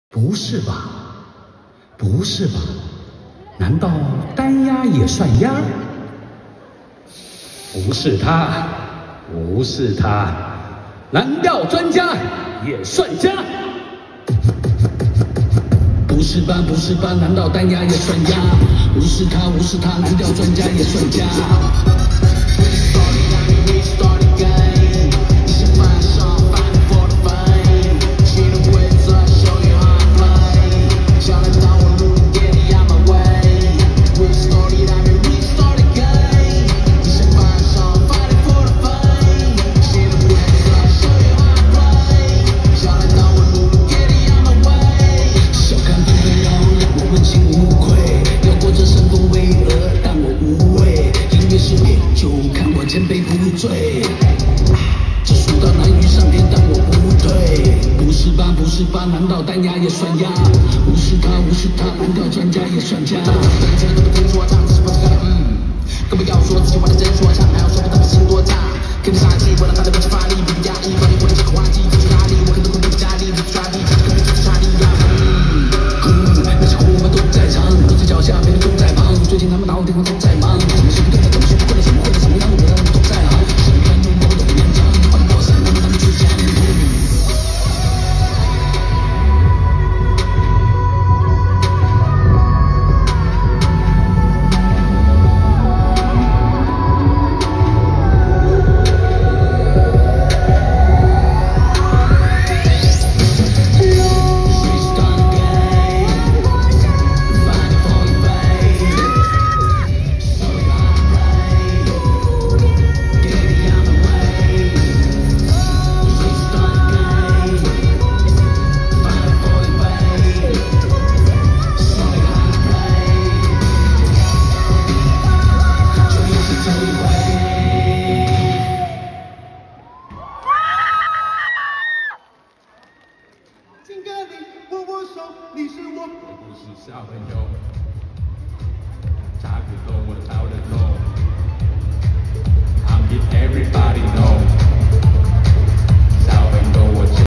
不是吧？不是吧？难道单鸭也算鸭？不是他，不是他，蓝调专家也算家。不是吧？不是吧？难道单鸭也算鸭？不是他，不是他，蓝调专家也算家。前辈不醉，这蜀道难遇上天，但我不退。不是吧？不是吧？难道单鸭也算鸭？无视他，无视他，蓝调专家也算家。以前都不听说唱，只是不敢更不要说自己玩的真说唱，还要说他们心多大。跟着杀气，为了他的本质发力，不压抑，把你活得这个滑稽，付出压力，我可能会不加力，不抓地，可能就是差力呀。那些伙伴都在场，都在脚下，别人都在旁。最近他们哪有地方都在忙，什么事不对的，怎么说不对的，怎么会的，怎么样的人都在行。 敬个礼，握握手，你是我。 我不是小朋友，差不多。